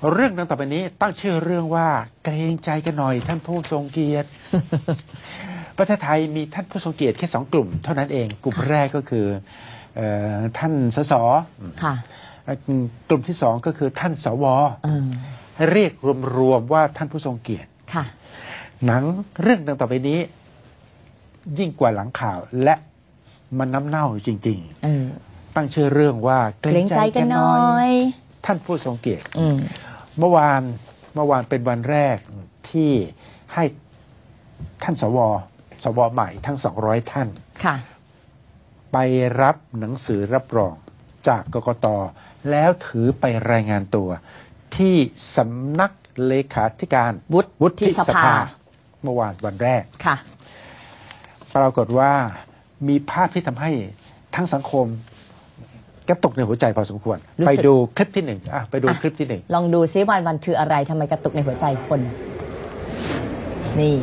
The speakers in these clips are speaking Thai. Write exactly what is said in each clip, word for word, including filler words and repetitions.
เรื่องดังต่อไปนี้ตั้งชื่อเรื่องว่าเกรงใจกันหน่อยท่านผู้ทรงเกียรติ ประเทศไทยมีท่านผู้ทรงเกียรติแค่สองกลุ่มเท่านั้นเองกลุ่มแรกก็คือท่านสสกลุ่มที่สองก็คือท่านสวเรียกรวมๆว่าท่านผู้ทรงเกียรติหนังเรื่องดังต่อไปนี้ยิ่งกว่าหลังข่าวและมันน้ำเน่าจริงๆตั้งชื่อเรื่องว่าเกรงใจกันหน่อยท่านผู้ทรงเกียรติเมื่อวานเมื่อวานเป็นวันแรกที่ให้ท่านสวสวใหม่ทั้งสองร้อยท่านไปรับหนังสือรับรองจากกกต.แล้วถือไปรายงานตัวที่สำนักเลขาธิการวุฒิสภาเมื่อวานวันแรกปรากฏว่ามีภาพที่ทำให้ทั้งสังคมกระตุกในหัวใจพอสมควรไปดูคลิปที่หนึ่งอ่ะไปดูคลิปที่หนึ่งลองดูซิวันวันคืออะไรทำไมกระตุกในหัวใจคนนี่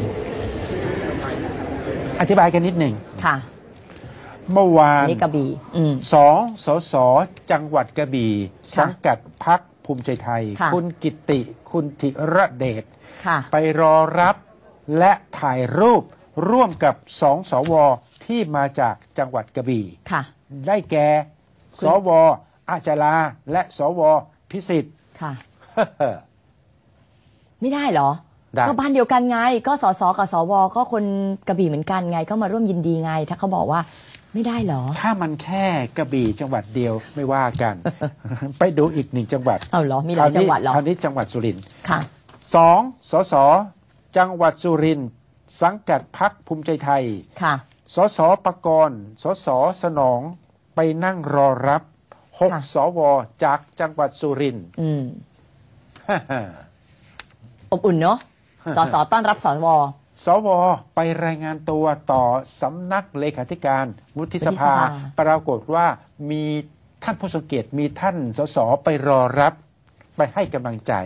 อธิบายกันนิดหนึ่งค่ะเมื่อวานนี่กระบี่สองสสจังหวัดกระบี่สังกัดพรรคภูมิใจไทยคุณกิติคุณธิระเดชไปรอรับและถ่ายรูปร่วมกับสองสวที่มาจากจังหวัดกระบี่ได้แก่สวอาจาราและสวพิสิทธิ์ค่ะไม่ได้เหรอก็บ้านเดียวกันไงก็สสกับสวก็คนกระบี่เหมือนกันไงก็มาร่วมยินดีไงถ้าเขาบอกว่าไม่ได้เหรอถ้ามันแค่กระบี่จังหวัดเดียวไม่ว่ากัน ไปดูอีกหนึ่งจังหวัดเอาเหรอมีหลายจังหวัดเหรอคราวนี้จังหวัดสุรินทร์ค่ะสองสสจังหวัดสุรินทร์สังกัดพรรคภูมิใจไทยค่ะสสปกรณ์สสสนองไปนั่งรอรับหกสวจากจังหวัดสุรินทร์อบอุ่นเนาะสสต้อนรับสวสวไปรายงานตัวต่อสำนักเลขาธิการวุฒิสภาปรากฏว่ามีท่านผู้ทรงเกียรติมีท่านสสไปรอรับไปให้กำลังใจ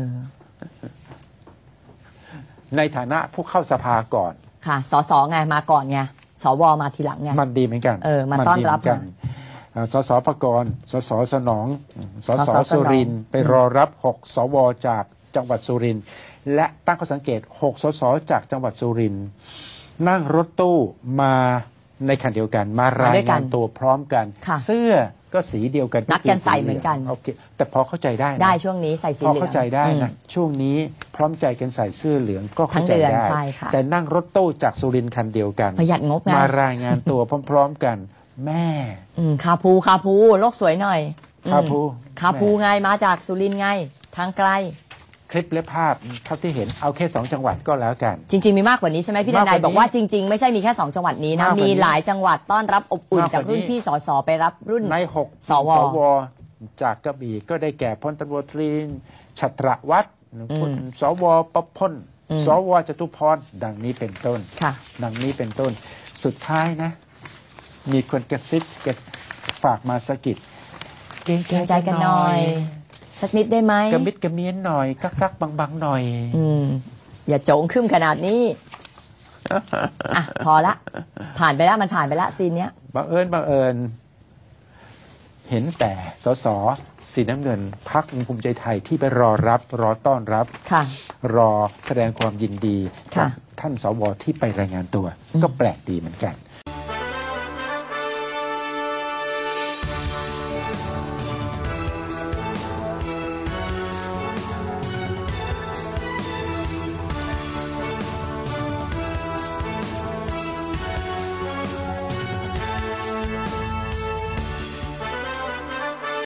ในฐานะผู้เข้าสภาก่อนค่ะสสไงมาก่อนไงสวมาทีหลังไงมันดีเหมือนกันเออมาต้อนรับกันสสปกรณ์สสสนองสสสุรินทร์ไปรอรับหกสวจากจังหวัดสุรินทร์และตั้งข้อสังเกตหกสสจากจังหวัดสุรินทร์นั่งรถตู้มาในคันเดียวกันมารายงานตัวพร้อมกันเสื้อก็สีเดียวกันนัดกันใส่เหมือนกันโอเคแต่พอเข้าใจได้ได้ช่วงนี้ใส่สีเหลืองพอเข้าใจได้นะช่วงนี้พร้อมใจกันใส่เสื้อเหลืองก็เข้าใจได้แต่นั่งรถตู้จากสุรินทร์คันเดียวกันประหยัดงบไงมารายงานตัวพร้อมๆกันแม่คาภูคาภูโลกสวยหน่อยคาภูคาภูไงมาจากสุรินทร์ไงทางไกลคลิปและภาพเท่าที่เห็นเอาแค่สองจังหวัดก็แล้วกันจริงๆมีมากกว่านี้ใช่ไหมพี่นายบอกว่าจริงๆไม่ใช่มีแค่สองจังหวัดนี้นะมีหลายจังหวัดต้อนรับอบอุ่นจากรุ่นพี่สสไปรับรุ่นในหกสวจากกระบี่ก็ได้แก่พลตำรวจตรีฉัตรวัฒน์คุณสวประพลสวจตุพรดังนี้เป็นต้นดังนี้เป็นต้นสุดท้ายนะมีคนกระซิบฝากมาสะกิดเกรงใจกันหน่อยสักนิดได้ไหมกระมิดกระเมียนหน่อยกักกักบังบังหน่อยอืมอย่าโจงขึ้นขนาดนี้อ่ะพอละผ่านไปแล้วมันผ่านไปละซีนเนี้ยบังเอิญบังเอิญเห็นแต่สสสีน้ำเงินพรรคภูมิใจไทยที่ไปรอรับรอต้อนรับรอแสดงความยินดีท่านสวที่ไปรายงานตัวก็แปลกดีเหมือนกัน